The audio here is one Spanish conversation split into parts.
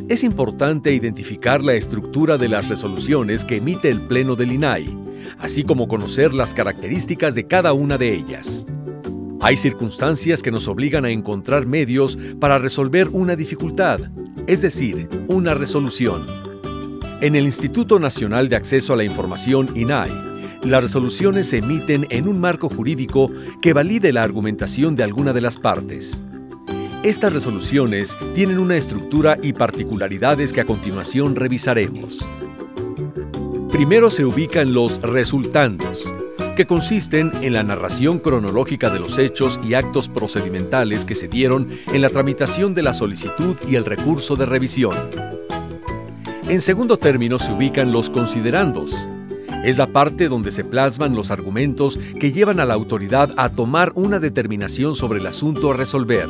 Es importante identificar la estructura de las resoluciones que emite el Pleno del INAI, así como conocer las características de cada una de ellas. Hay circunstancias que nos obligan a encontrar medios para resolver una dificultad, es decir, una resolución. En el Instituto Nacional de Acceso a la Información, INAI, las resoluciones se emiten en un marco jurídico que valide la argumentación de alguna de las partes. Estas resoluciones tienen una estructura y particularidades que a continuación revisaremos. Primero se ubican los resultandos, que consisten en la narración cronológica de los hechos y actos procedimentales que se dieron en la tramitación de la solicitud y el recurso de revisión. En segundo término se ubican los considerandos. Es la parte donde se plasman los argumentos que llevan a la autoridad a tomar una determinación sobre el asunto a resolver.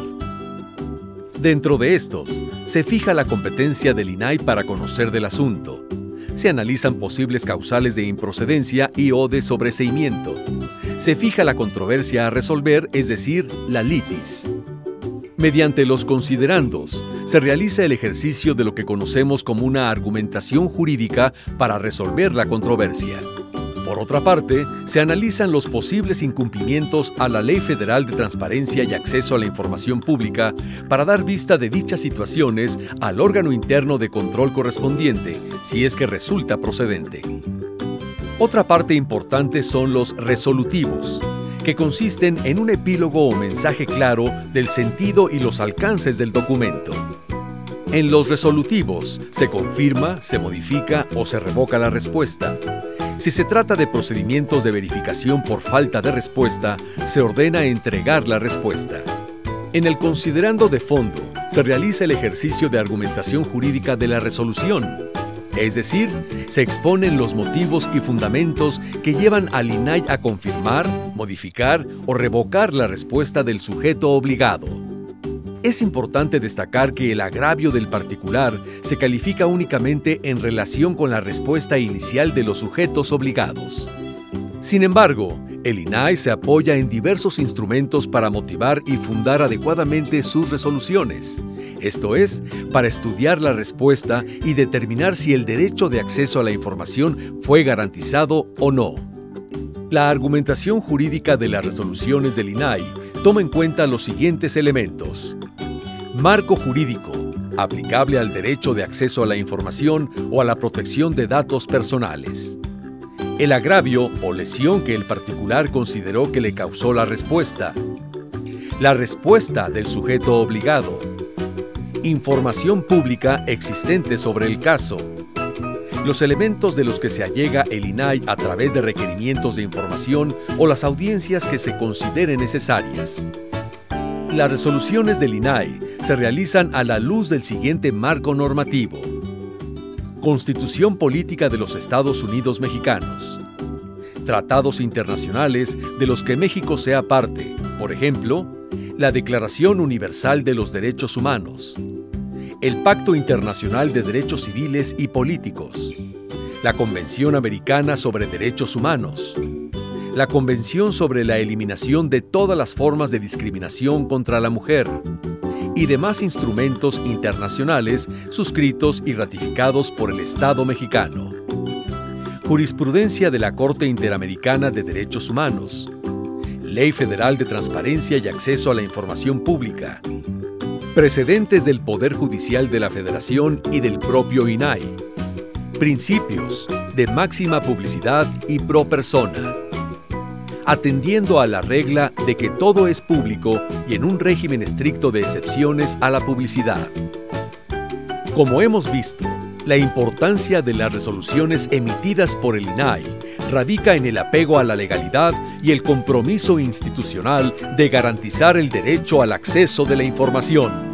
Dentro de estos, se fija la competencia del INAI para conocer del asunto. Se analizan posibles causales de improcedencia y o de sobreseimiento. Se fija la controversia a resolver, es decir, la litis. Mediante los considerandos, se realiza el ejercicio de lo que conocemos como una argumentación jurídica para resolver la controversia. Por otra parte, se analizan los posibles incumplimientos a la Ley Federal de Transparencia y Acceso a la Información Pública para dar vista de dichas situaciones al órgano interno de control correspondiente, si es que resulta procedente. Otra parte importante son los resolutivos, que consisten en un epílogo o mensaje claro del sentido y los alcances del documento. En los resolutivos se confirma, se modifica o se revoca la respuesta. Si se trata de procedimientos de verificación por falta de respuesta, se ordena entregar la respuesta. En el considerando de fondo, se realiza el ejercicio de argumentación jurídica de la resolución. Es decir, se exponen los motivos y fundamentos que llevan al INAI a confirmar, modificar o revocar la respuesta del sujeto obligado. Es importante destacar que el agravio del particular se califica únicamente en relación con la respuesta inicial de los sujetos obligados. Sin embargo, el INAI se apoya en diversos instrumentos para motivar y fundar adecuadamente sus resoluciones, esto es, para estudiar la respuesta y determinar si el derecho de acceso a la información fue garantizado o no. La argumentación jurídica de las resoluciones del INAI toma en cuenta los siguientes elementos. Marco jurídico, aplicable al derecho de acceso a la información o a la protección de datos personales. El agravio o lesión que el particular consideró que le causó la respuesta. La respuesta del sujeto obligado. Información pública existente sobre el caso. Los elementos de los que se allega el INAI a través de requerimientos de información o las audiencias que se consideren necesarias. Las resoluciones del INAI se realizan a la luz del siguiente marco normativo. Constitución Política de los Estados Unidos Mexicanos. Tratados internacionales de los que México sea parte, por ejemplo, la Declaración Universal de los Derechos Humanos, el Pacto Internacional de Derechos Civiles y Políticos, la Convención Americana sobre Derechos Humanos, la Convención sobre la Eliminación de todas las formas de discriminación contra la mujer y demás instrumentos internacionales suscritos y ratificados por el Estado mexicano. Jurisprudencia de la Corte Interamericana de Derechos Humanos, Ley Federal de Transparencia y Acceso a la Información Pública, precedentes del Poder Judicial de la Federación y del propio INAI, principios de máxima publicidad y pro persona, atendiendo a la regla de que todo es público y en un régimen estricto de excepciones a la publicidad. Como hemos visto, la importancia de las resoluciones emitidas por el INAI radica en el apego a la legalidad y el compromiso institucional de garantizar el derecho al acceso de la información.